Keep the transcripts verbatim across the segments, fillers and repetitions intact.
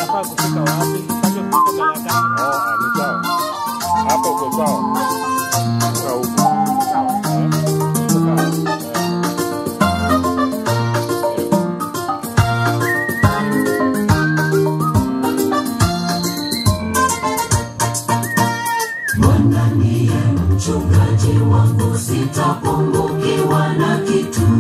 nafaa kufika wapi? Sasa kufika Galagani. Oh, ni sawa. Hapo kwa sawa. Kwa huko. Sawa. Bwana ndiye mchungaji wangu, sitapungukiwa na kitu.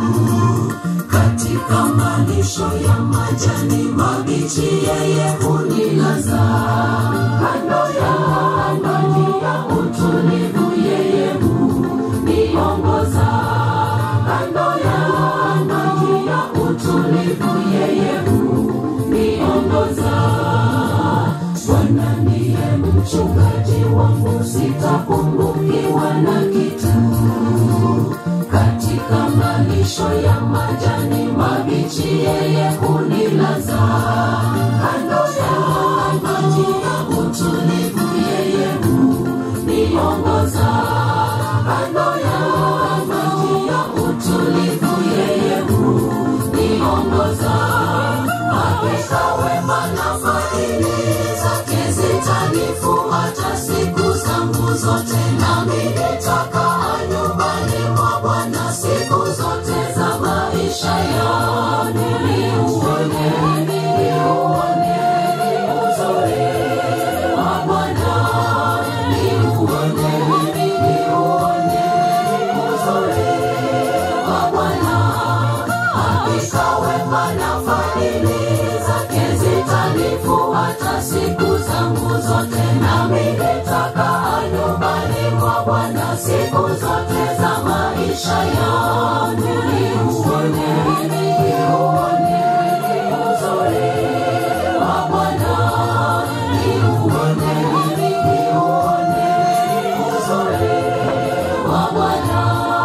Katika malisho ya majani mabichi yeye hunilaza. Kando ya maji ya utulivu yeye huniongoza. Kando ya maji ya utulivu yeye huniongoza. Bwana ndiye mchungaji wangu, sitapungukiwa na kitu. Katika malisho ya majani mabichi yeye hunilaza. Kando ya maji ya utulivu yeye huniongoza. Kando ya maji ya utulivu yeye huniongoza. Hakika wema na fadhili zake zitanifuata siku zangu zote, nami nitakaa nyumbani mwa Bwana siku zote za maisha yangu. Niuone, niuone uzuri wa Bwana. Niuone, niuone uzuri wa Bwana. Hakika wema na fadhili zake zitanifuata siku zangu zote, nami nitakaa nyumbani mwa Bwana siku zote za maisha yangu. Niuone, niuone uzuri wa Bwana. Niuone, niuone uzuri wa Bwana.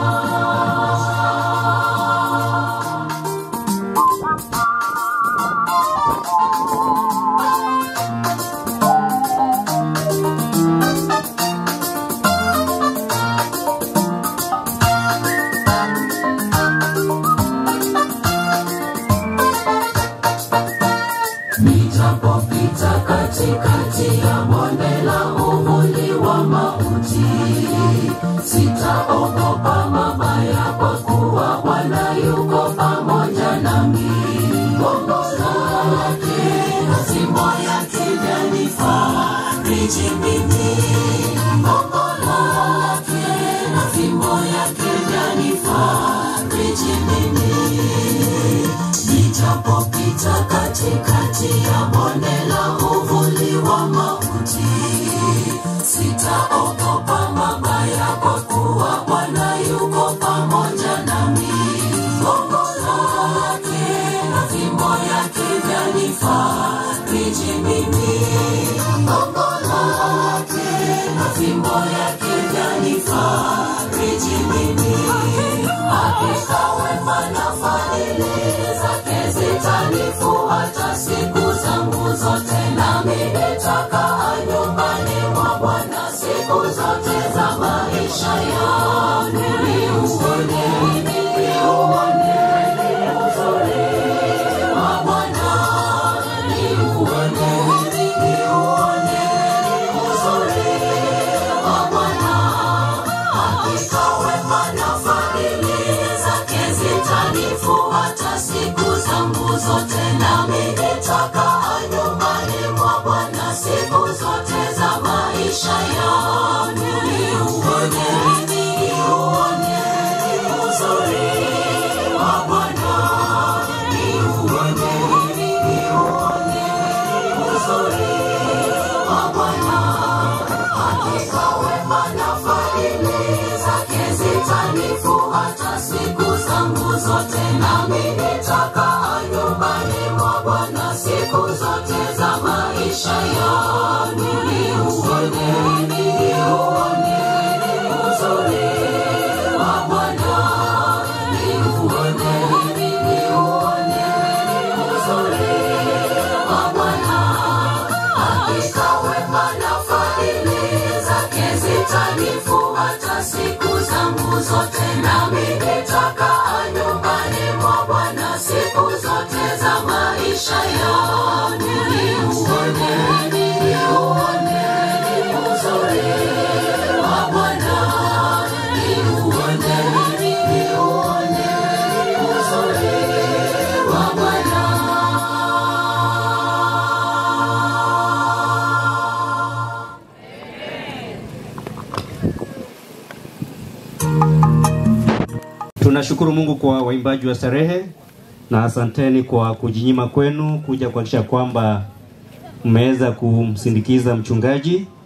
Nijapopita katikati ya bonde la uvuli wa mauti, sitaogopa mabaya, kwa kuwa Bwana yuko pamoja nami. Gongo lake na fimbo yake vyanifariji mimi. Gongo lake na fimbo yake vyanifariji mimi. Nijapopita katikati ya bonde la uvuli wa mauti, sitaogopa mabaya, kwa kuwa Bwana yuko pamoja nami. Gongo lake na fimbo yake vyanifariji mimi. Gongo lake na fimbo yake vyanifariji mimi. Hakika wema na fadhili zake zitanifuata siku zangu zote, nami nitakaa nyumbani mwa Bwana siku zote za maisha yangu. Niuone, niuone uzuri wa Bwana. Niuone, niuone uzuri wa Bwana. Hakika wema na fadhili zake zitanifuata siku zangu zote, nami nitakaa nyumbani mwa Bwana siku zote za maisha yangu. Niuone, niuone uzuri wa Bwana. Niuone, niuone uzuri wa Bwana. Hakika wema na fadhili zake zitanifuata siku zangu zote, nami nitakaa nyumbani mwa Bwana siku zote za maisha yangu. Niuone, niuone uzuri wa Bwana. Niuone, niuone uzuri wa Bwana. Hakika wema na fadhili zake zitanifuata siku zangu zote, nami nitakaa nyumbani mwa Bwana siku zote za maisha yangu. Tunashukuru Mungu kwa waimbaji wa starehe na asanteni kwa kujinyima kwenu kuja kuhakikisha kwamba mmeweza kumsindikiza mchungaji.